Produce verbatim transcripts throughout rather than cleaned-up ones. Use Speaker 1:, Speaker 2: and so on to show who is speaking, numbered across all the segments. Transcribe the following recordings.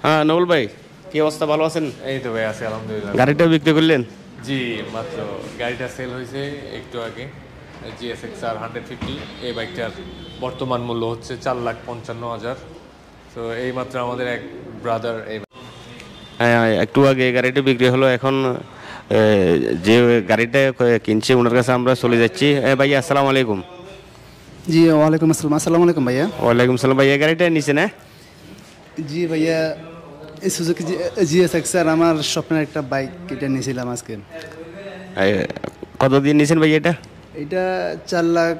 Speaker 1: হ্যাঁ নবুল ভাই, কি অবস্থা, ভালো আছেন?
Speaker 2: এই তো ভাই আছি আলহামদুলিল্লাহ।
Speaker 1: গাড়িটা বিক্রি করলেন?
Speaker 2: জি, মাত্র গাড়িটা সেল হয়েছে একটু আগে। জিএসএক্সআর হান্ড্রেড ফিফটি, এই বাইকটার বর্তমান মূল্য হচ্ছে চার লাখ পঞ্চান্ন হাজার। তো এই মাত্র আমাদের এক ব্রাদার এই
Speaker 1: হ্যাঁ একটু আগে গাড়িটা বিক্রি হলো। এখন যে গাড়িটা কিনছে ওনার কাছে আমরা চলে যাচ্ছি। ভাইয়া আসসালামু আলাইকুম।
Speaker 3: জি ওয়ালাইকুম আসসালাম। আসসালামু আলাইকুম ভাইয়া।
Speaker 1: ওয়ালাইকুম সালাম। ভাইয়া গাড়িটা নিচে না?
Speaker 3: জি ভাইয়া, এই সুজুকি জিএসএক্সআর আমার স্বপ্নের একটা বাইক, এটা নিয়েছিলাম আজকে।
Speaker 1: কত দিয়ে নিয়েছেন ভাইয়া এটা?
Speaker 3: এটা চার লাখ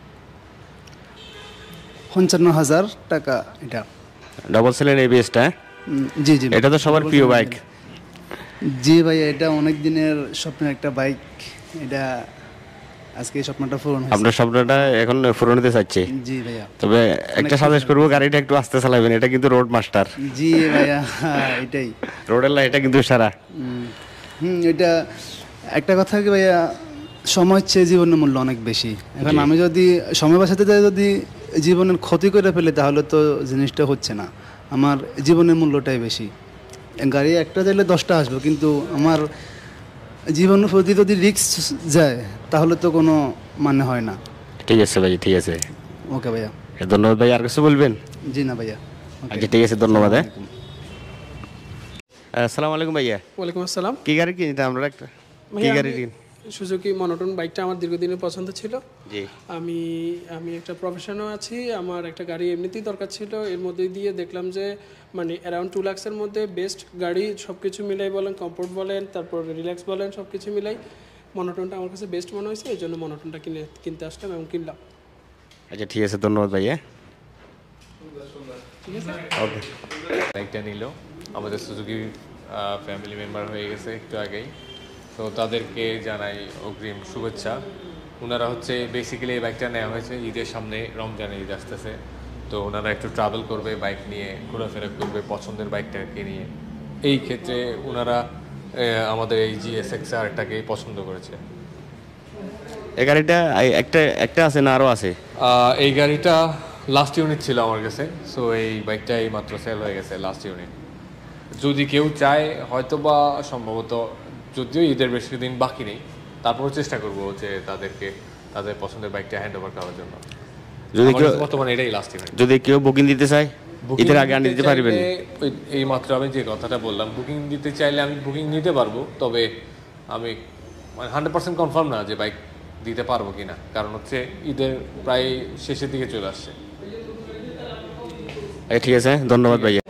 Speaker 3: পঞ্চান্ন হাজার টাকা। এটা
Speaker 1: ডাবল সেলের এবিএসটা?
Speaker 3: জি জি,
Speaker 1: এটা তো সবার প্রিয় বাইক।
Speaker 3: জি ভাইয়া, এটা অনেক দিনের স্বপ্নের একটা বাইক। এটা আজকে এই স্বপ্নটা পূরণ হয়েছে।
Speaker 1: আপনার স্বপ্নটা এখন পূরণ হতে চাচ্ছে?
Speaker 3: জি ভাইয়া।
Speaker 1: তবে একটা সাজেস্ট করবো, গাড়িটা একটু আস্তে চালাবেন, এটা কিন্তু রোড মাস্টার।
Speaker 3: জি ভাইয়া, এটাই
Speaker 1: রোডের লাইট, এটা কিন্তু সারা।
Speaker 3: হুম, এটা একটা কথা কি ভাইয়া, সময় চেয়ে জীবনের মূল্য অনেক বেশি। এখন আমি যদি সময় বাঁচাতে যাই, যদি জীবনের ক্ষতি করে ফেলি, তাহলে তো জিনিসটা হচ্ছে না। আমার জীবনের মূল্যটাই বেশি। গাড়ি একটা চাইলে দশটা আসবে, কিন্তু আমার জীবনের প্রতি যদি রিস্ক যায়, তাহলে তো কোনো মানে হয় না।
Speaker 1: ঠিক আছে ভাই, ঠিক আছে,
Speaker 3: ওকে ভাইয়া,
Speaker 1: ধন্যবাদ ভাই। আর কিছু বলবেন?
Speaker 3: জি না ভাইয়া।
Speaker 1: আচ্ছা ঠিক আছে, ধন্যবাদ। হ্যাঁ, আসসালামু আলাইকুম ভাইয়া।
Speaker 4: ওয়ালাইকুম আসসালাম।
Speaker 1: কি গাড়ি কিনতে আমরা? একটা কি গাড়ি কিন?
Speaker 4: সুজুকি মনোটন বাইকটা আমার দীর্ঘদিনের পছন্দ ছিল।
Speaker 1: জি,
Speaker 4: আমি আমি একটা প্রফেশনও আছি, আমার একটা গাড়ি এমনিতেই দরকার ছিল। এর মধ্যে দিয়ে দেখলাম যে মানে অ্যারাউন্ড টু লাক্সের মধ্যে বেস্ট গাড়ি, সব কিছু মিলাই বলেন, কমফোর্ট বলেন, তারপর রিল্যাক্স বলেন, সব কিছু মিলাই মনোটনটা আমার কাছে বেস্ট মনে হয়েছে। এই জন্য মনোটনটা কিনে কিনতে আসলাম এবং কিনলাম।
Speaker 1: আচ্ছা ঠিক আছে, ধন্যবাদ ভাইয়া।
Speaker 4: ঠিক আছে,
Speaker 1: ওকে।
Speaker 2: বাইকটা নিল আমাদের সুজুকি ফ্যামিলি মেম্বার হয়ে গেছে একটু আগেই। তো তাদেরকে জানাই অগ্রিম শুভেচ্ছা। ওনারা হচ্ছে বেসিক্যালি এই বাইকটা নেওয়া হয়েছে ঈদের সামনে, রমজানে ঈদ আসতেছে। তো ওনারা একটু ট্রাভেল করবে, বাইক নিয়ে ঘোরাফেরা করবে পছন্দের বাইকটাকে নিয়ে। এই ক্ষেত্রে ওনারা আমাদের এই জিএসএক্সআরটাকেই পছন্দ করেছে।
Speaker 1: এই গাড়িটা একটা একটা আছে না আরও আছে?
Speaker 2: এই গাড়িটা লাস্ট ইউনিট ছিল আমার কাছে। সো এই বাইকটাই মাত্র সেল হয়ে গেছে, লাস্ট ইউনিট। যদি কেউ চায়, হয়তো বা সম্ভবত, যদিও ঈদের বেশি দিন বাকি নেই, তারপরও চেষ্টা করবো যে তাদেরকে তাদের পছন্দের বাইকটা হ্যান্ড ওভার করার জন্য। যদি কেউ বর্তমানে এটাই লাস্ট ইউনিট,
Speaker 1: যদি কেউ বুকিং দিতে চায় ঈদের আগে আনি দিতে পারবেন?
Speaker 2: এই মাত্র আমি যে কথাটা বললাম, বুকিং দিতে চাইলে আমি বুকিং নিতে পারবো। তবে আমি মানে হান্ড্রেড পার্সেন্ট কনফার্ম না যে বাইক দিতে পারবো কিনা, কারণ হচ্ছে ঈদের প্রায় শেষের দিকে চলে আসছে।
Speaker 1: ঠিক আছে, ধন্যবাদ ভাইয়া।